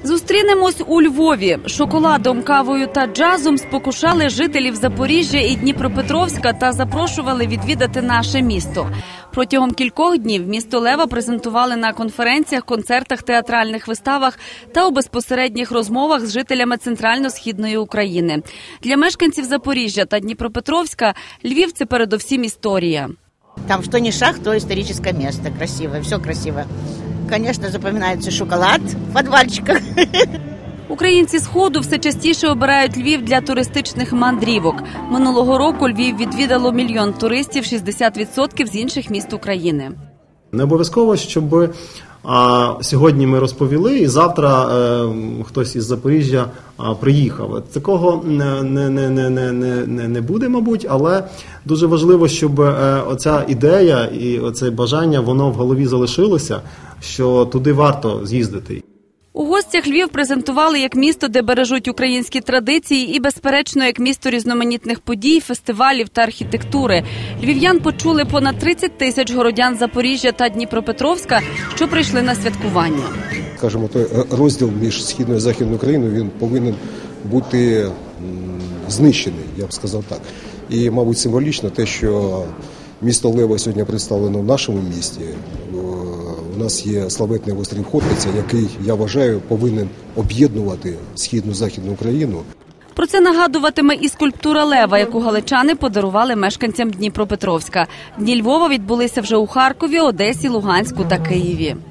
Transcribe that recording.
Зустрінемось у Львові. Шоколадом, кавою та джазом спокушали жителів Запоріжжя і Дніпропетровська та запрошували відвідати наше місто. Протягом кількох днів місто Лева презентували на конференціях, концертах, театральних виставах та у безпосередніх розмовах з жителями Центрально-Східної України. Для мешканців Запоріжжя та Дніпропетровська Львів – це передовсім історія. Там что ни шаг, то историческое место. Красивое, все красиво. Конечно, запоминается шоколад в подвальчиках. Українці Сходу все частіше обирають Львів для туристичних мандрівок. Минулого року Львів відвідало 1 мільйон туристів, 60% з інших міст України. Не обов'язково, щоб сьогодні ми розповіли і завтра хтось із Запоріжжя приїхав. Такого не буде, мабуть, але дуже важливо, щоб оця ідея і оце бажання, воно в голові залишилося, що туди варто з'їздити. У гостях Львів презентували як місто, де бережуть українські традиції і, безперечно, як місто різноманітних подій, фестивалів та архітектури. Львів'ян почули понад 30 тисяч городян Запоріжжя та Дніпропетровська, що прийшли на святкування. Скажімо, той розділ між Східною і Західною Україною, він повинен бути знищений, я б сказав так. І, мабуть, символічно те, що місто Лева сьогодні представлено в нашому місті. У нас є славетний острів Хортиця, який, я вважаю, повинен об'єднувати Східну і Західну Україну. Про це нагадуватиме і скульптура Лева, яку галичани подарували мешканцям Дніпропетровська. Дні Львова відбулися вже у Харкові, Одесі, Луганську та Києві.